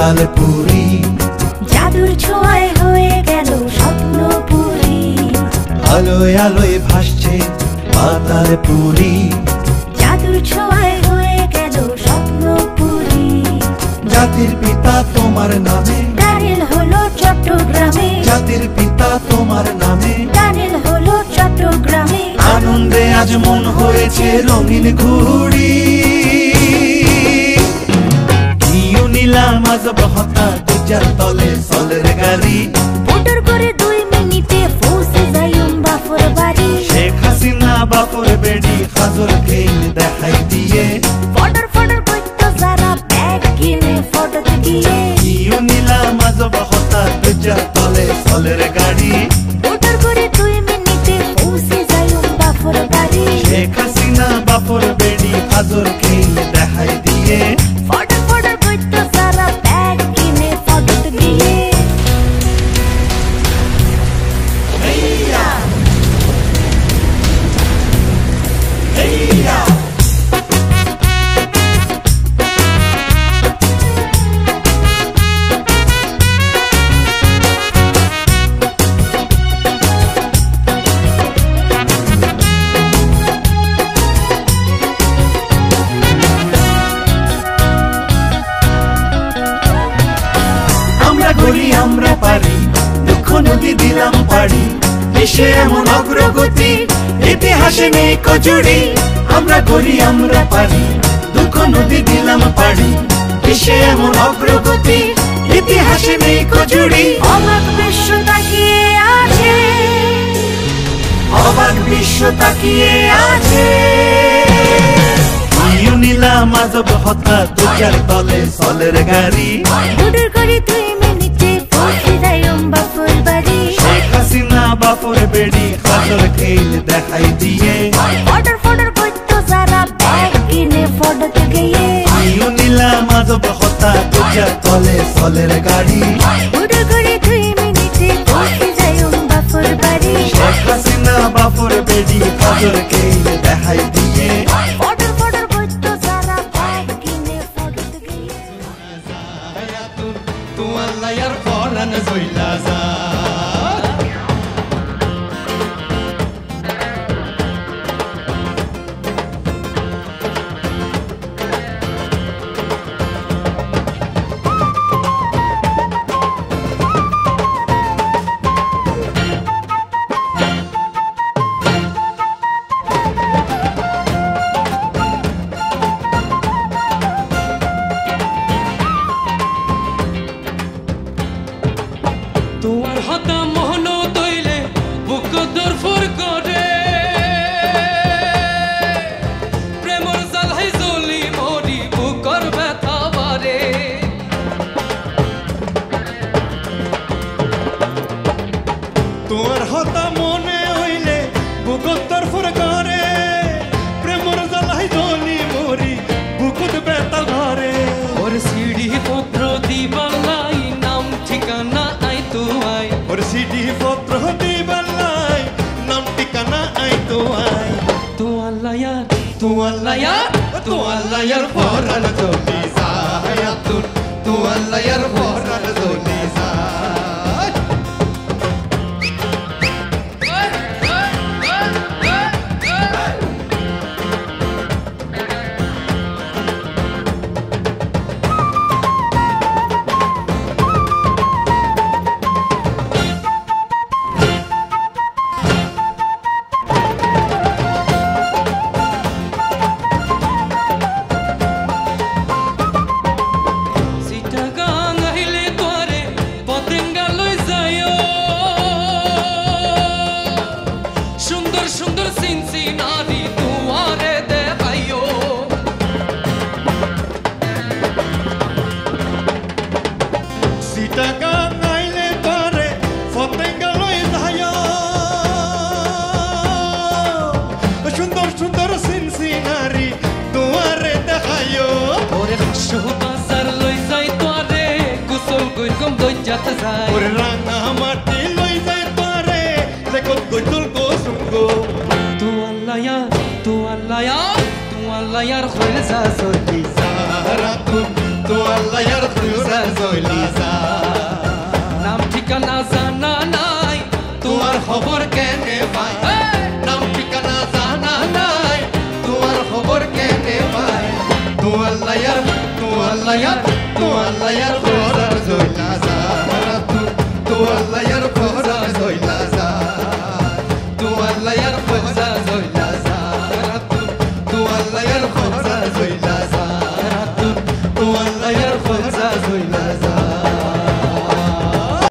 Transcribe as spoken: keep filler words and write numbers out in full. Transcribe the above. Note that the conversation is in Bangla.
পাতালপুরি, জাদুর ছোঁয়ায় হয়ে গেল স্বপ্নপুরি। আলোয় আলোয় ভাসছে পাতালপুরি, জাদুর ছোঁয়ায় হয়ে গেল স্বপ্নপুরি। জাতির পিতা তোমার নামে, টানেল হলো চট্টগ্রামে। জাতির পিতা তোমার নামে, টানেল হলো চট্টগ্রামে। আনন্দে আজ মন হয়েছে রঙিন ঘুড়ি। ইউ নিলাম আজ বহতা দুজার তলে সলের গাড়ি, মোটর করে দুই মিনিটে পৌঁছে যাই বাফর বাড়ি। শেখ হাসিনা বাপর বেডি হাজর খেল দেখাই দিয়ে, ফটর ফটর করতো যারা ব্যাগ কিনে ফটো গিয়ে। ইউ নিলাম আজ বহতা দুজার তলে সলের গাড়ি, মোটর করে দুই মিনিটে পৌঁছে যাই বাফর বাড়ি। শেখ হাসিনা বাপর বেডি হাজর খেল দেখাই দিয়ে, ফটর ফটর করতো যারা ব্যাগ কিনে ফটো গিয়ে। হেইয়া হেইয়া করি আমরা পারি, দুঃখ নদী দিলাম পারি, দেশে এমন অগ্রগতি ইতিহাসে নেই কজুড়ি। আমরা করি আমরা পারি, দুঃখ নদী দিলাম পারি, দেশে এমন অগ্রগতি ইতিহাসে নেই কজুড়ি। অবাক বিশ্ব তাকিয়ে আছে, অবাক বিশ্ব তাকিয়ে আছে। ইউ নিলাম আজ বহতা দুজার তলে সলের গাড়ি, মোটর করে দুই মিনিটে পৌঁছে যাই বাফর বাড়ি। শেখ হাসিনা বাপর বেডি হাজর খেল দেখাই দিয়ে, ফটর ফটর করতো যারা ব্যাগ কিনে ফটো গিয়ে। ইউ নিলাম আজ বহতা দুজার তলে সলের গাড়ি, মোটর করে দুই মিনিটে পৌঁছে যাই বাফর বাড়ি। শেখ হাসিনা বাপর বেডি হাজর খেল দেখাই দিয়ে, ফটর ফটর করতো যারা ব্যাগ কিনে ফটো গিয়ে। তুয়াল্লায়ার ফরান জইলা যা তোমার হতা মোহন তৈলে বুক দরফর করে, প্রেমর জালাই জলি মরি বুকর ব্যথা বারে। তোমার হতা মনে হইলে বুক দরফর করে, প্রেমর জালাই জলি মরি বুকত ব্যথা বারে। ওর সিঁড়ি পত্র দিবালাই নাম ঠিকানা ওর সিডি পত্র দিবালাই নাম ঠিকানা আই তো আই। তুয়াল্লায়া তুয়াল্লায়া তুয়াল্লায়ার ফরান জলি যায় তুন, তুয়াল্লায়ার ফরান জলি যায়। Tualayar, tualayar, juelza, sortisa, ratun, তোয়াল্লা ইয়ার তুরা জইলা যা নাম ঠিকানা জানা নাই তোমার খবর কেনে পাই নাম ঠিকানা জানা নাই তোমার খবর কেনে পাই তোয়াল্লা ইয়ার তোয়াল্লা ইয়ার তোয়াল্লা ইয়ার তুরা জইলা যা তোয়াল্লা